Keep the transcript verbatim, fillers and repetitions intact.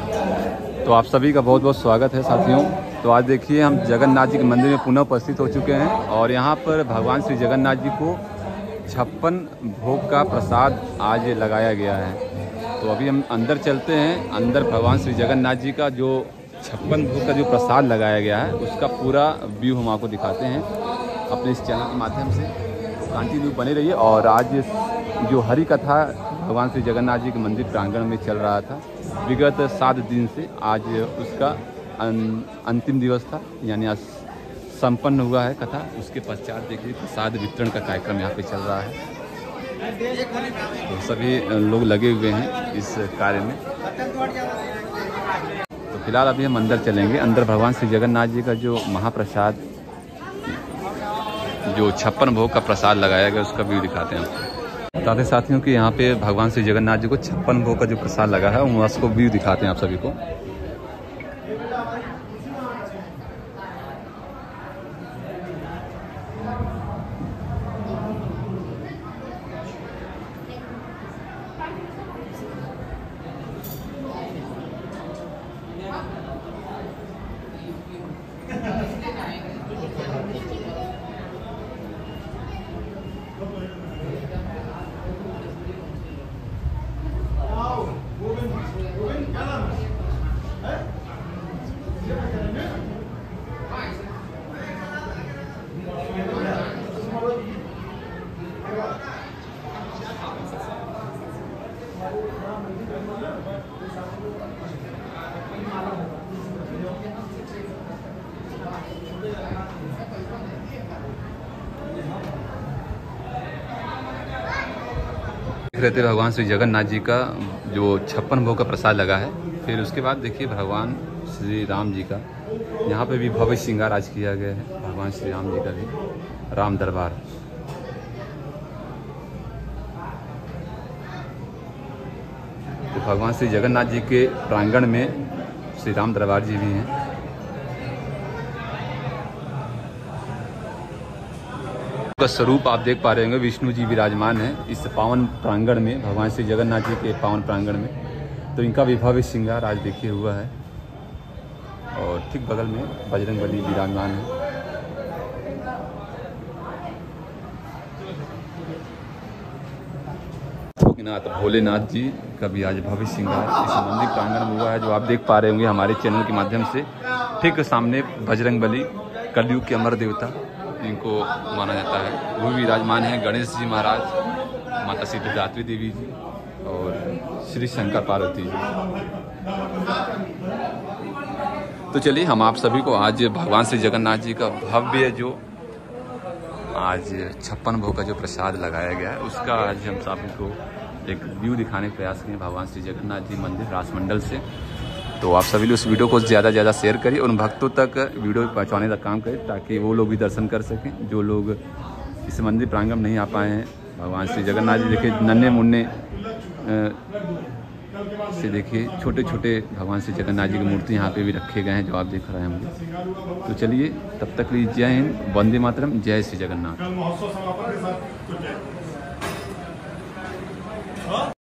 तो आप सभी का बहुत बहुत स्वागत है साथियों। तो आज देखिए हम जगन्नाथ जी के मंदिर में पुनः उपस्थित हो चुके हैं और यहाँ पर भगवान श्री जगन्नाथ जी को छप्पन भोग का प्रसाद आज लगाया गया है। तो अभी हम अंदर चलते हैं। अंदर भगवान श्री जगन्नाथ जी का जो छप्पन भोग का जो प्रसाद लगाया गया है उसका पूरा व्यू हम आपको दिखाते हैं अपने इस चैनल के माध्यम से। तो कंटिन्यू बने रहिए। और आज जो हरि कथा भगवान श्री जगन्नाथ जी के मंदिर प्रांगण में चल रहा था विगत सात दिन से, आज उसका अं, अंतिम दिवस था, यानी आज संपन्न हुआ है कथा। उसके पश्चात देखिए प्रसाद वितरण का कार्यक्रम यहाँ पे चल रहा है। तो सभी लोग लगे हुए हैं इस कार्य में। तो फिलहाल अभी हम अंदर चलेंगे। अंदर भगवान श्री जगन्नाथ जी का जो महाप्रसाद, जो छप्पन भोग का प्रसाद लगाया गया उसका व्यू दिखाते हैं आपको। बताते साथियों कि यहाँ पे भगवान श्री जगन्नाथ जी को छप्पन भोग का जो प्रसाद लगा है उसको व्यू दिखाते हैं आप सभी को। देख रहे थे भगवान श्री जगन्नाथ जी का जो छप्पन भोग का प्रसाद लगा है। फिर उसके बाद देखिए भगवान श्री राम जी का यहाँ पे भी भव्य श्रृंगार आज किया गया है। भगवान श्री राम जी का भी राम दरबार। तो भगवान श्री जगन्नाथ जी के प्रांगण में श्री राम दरबार जी भी हैं। का स्वरूप आप देख पा रहे होंगे, विष्णु जी विराजमान है इस पावन प्रांगण में, भगवान श्री जगन्नाथ जी के पावन प्रांगण में। तो इनका भी भव्य श्रृंगार आज देखिए हुआ है। और ठीक बगल में बजरंगबली विराजमान है। नाथ भोलेनाथ जी का भी आज भव्य श्रृंगार इस मंदिर प्रांगण में हुआ है, जो आप देख पा रहे होंगे हमारे चैनल के माध्यम से। ठीक सामने बजरंगबली कलयुग के अमर देवता इनको माना जाता है, वो भी विराजमान है। गणेश जी महाराज, माता सिद्धिदात्री देवी जी और श्री शंकर पार्वती जी। तो चलिए हम आप सभी को आज भगवान श्री जगन्नाथ जी का भव्य जो आज छप्पन भोग का जो प्रसाद लगाया गया है उसका आज हम सभी को एक व्यू दिखाने का प्रयास किए भगवान श्री जगन्नाथ जी मंदिर राजमंडल से। तो आप सभी लोग इस वीडियो को ज़्यादा से ज़्यादा शेयर करिए और उन भक्तों तक वीडियो पहुंचाने का काम करें ताकि वो लोग भी दर्शन कर सकें जो लोग इस मंदिर प्रांगण में नहीं आ पाए हैं। भगवान श्री जगन्नाथ जी देखिए नन्हे मुन्ने से देखिए छोटे छोटे भगवान श्री जगन्नाथ जी की मूर्ति यहाँ पे भी रखे गए हैं जो आप देख रहे हैं हम। तो चलिए तब तक लिए जय हिंद, वंदे मातरम, जय श्री जगन्नाथ।